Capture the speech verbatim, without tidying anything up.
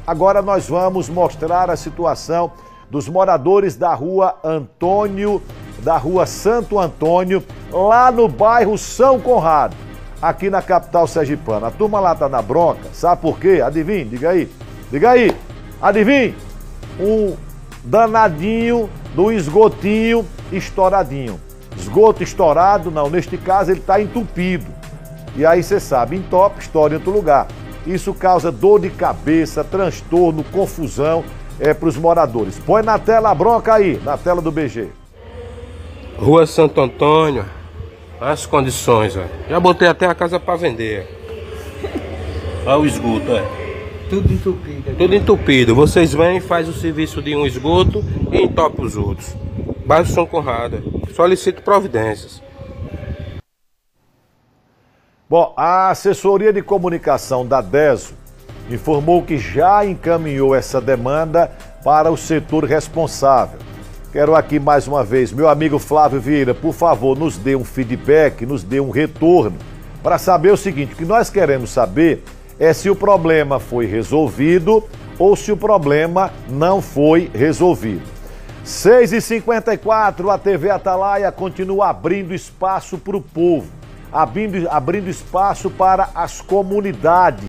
Agora nós vamos mostrar a situação dos moradores da rua Antônio, da rua Santo Antônio, lá no bairro São Conrado, aqui na capital sergipana. A turma lá tá na bronca, sabe por quê? Adivinha? Diga aí. Diga aí. Adivinha? Um danadinho do esgotinho estouradinho. Esgoto estourado, não, neste caso ele está entupido. E aí você sabe, entope, estoura em outro lugar. Isso causa dor de cabeça, transtorno, confusão é, para os moradores. Põe na tela a bronca aí, na tela do B G. Rua Santo Antônio, as condições, ó. Já botei até a casa para vender. Olha o esgoto, ó. Tudo entupido. Tudo entupido. Vocês vêm, faz o serviço de um esgoto e entope os outros. Bairro São Conrado. Solicito providências. Bom, a assessoria de comunicação da DESO informou que já encaminhou essa demanda para o setor responsável. Quero aqui mais uma vez, meu amigo Flávio Vieira, por favor, nos dê um feedback, nos dê um retorno, para saber o seguinte: o que nós queremos saber é se o problema foi resolvido ou se o problema não foi resolvido. seis e cinquenta e quatro, a T V Atalaia continua abrindo espaço para o povo, abrindo, abrindo espaço para as comunidades.